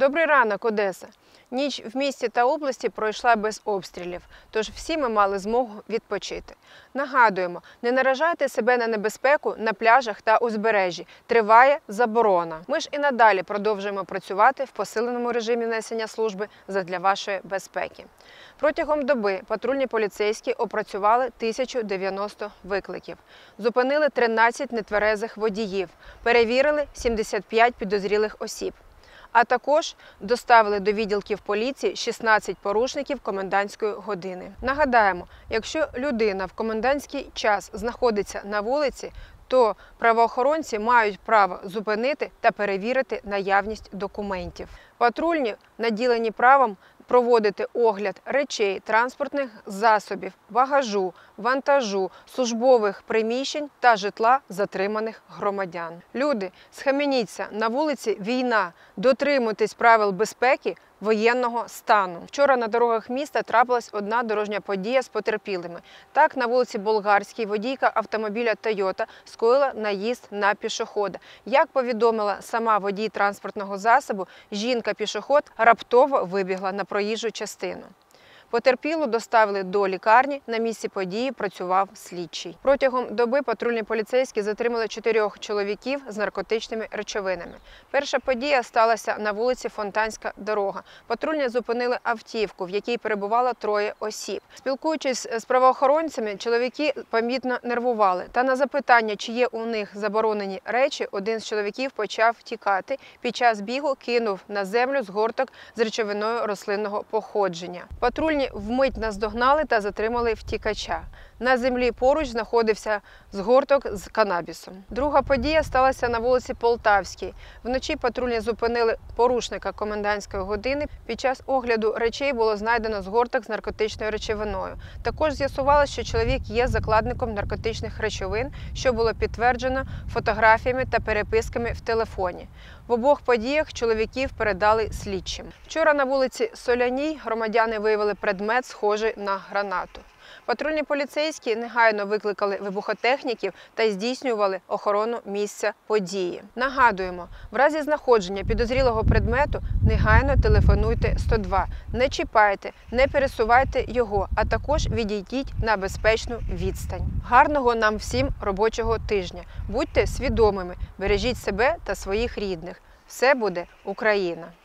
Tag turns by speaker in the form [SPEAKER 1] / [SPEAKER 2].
[SPEAKER 1] Добрий ранок, Одеса! Ніч в місті та області пройшла без обстрілів, тож всі ми мали змогу відпочити. Нагадуємо, не наражайте себе на небезпеку на пляжах та узбережжі. Триває заборона. Ми ж і надалі продовжуємо працювати в посиленому режимі несення служби задля вашої безпеки. Протягом доби патрульні поліцейські опрацювали 1090 викликів. Зупинили 13 нетверезих водіїв, перевірили 75 підозрілих осіб. А також доставили до відділків поліції 16 порушників комендантської години. Нагадаємо, якщо людина в комендантський час знаходиться на вулиці, то правоохоронці мають право зупинити та перевірити наявність документів. Патрульні наділені правом проводити огляд речей, транспортних засобів, багажу, вантажу, службових приміщень та житла затриманих громадян. Люди, схаменіться, на вулиці війна, дотримуйтесь правил безпеки воєнного стану. Вчора на дорогах міста трапилась одна дорожня подія з потерпілими. Так, на вулиці Болгарській водійка автомобіля Toyota скоїла наїзд на пішохода. Як повідомила сама водій транспортного засобу, жінка-пішоход раптово вибігла на проїжджу частину. Потерпілу доставили до лікарні, на місці події працював слідчий. Протягом доби патрульні поліцейські затримали 4 чоловіків з наркотичними речовинами. Перша подія сталася на вулиці Фонтанська дорога. Патрульні зупинили автівку, в якій перебувало 3 осіб. Спілкуючись з правоохоронцями, чоловіки помітно нервували. Та на запитання, чи є у них заборонені речі, один з чоловіків почав втікати. Під час бігу кинув на землю згорток з речовиною рослинного походження. Патрульні вмить наздогнали та затримали втікача. На землі поруч знаходився згорток з канабісом. Друга подія сталася на вулиці Полтавській. Вночі патрульні зупинили порушника комендантської години. Під час огляду речей було знайдено згорток з наркотичною речовиною. Також з'ясувалося, що чоловік є закладником наркотичних речовин, що було підтверджено фотографіями та переписками в телефоні. В обох подіях чоловіків передали слідчим. Вчора на вулиці Соляній громадяни виявили предмет, схожий на гранату. Патрульні поліцейські негайно викликали вибухотехніків та здійснювали охорону місця події. Нагадуємо, в разі знаходження підозрілого предмету негайно телефонуйте 102. Не чіпайте, не пересувайте його, а також відійдіть на безпечну відстань. Гарного нам всім робочого тижня. Будьте свідомими, бережіть себе та своїх рідних. Все буде Україна!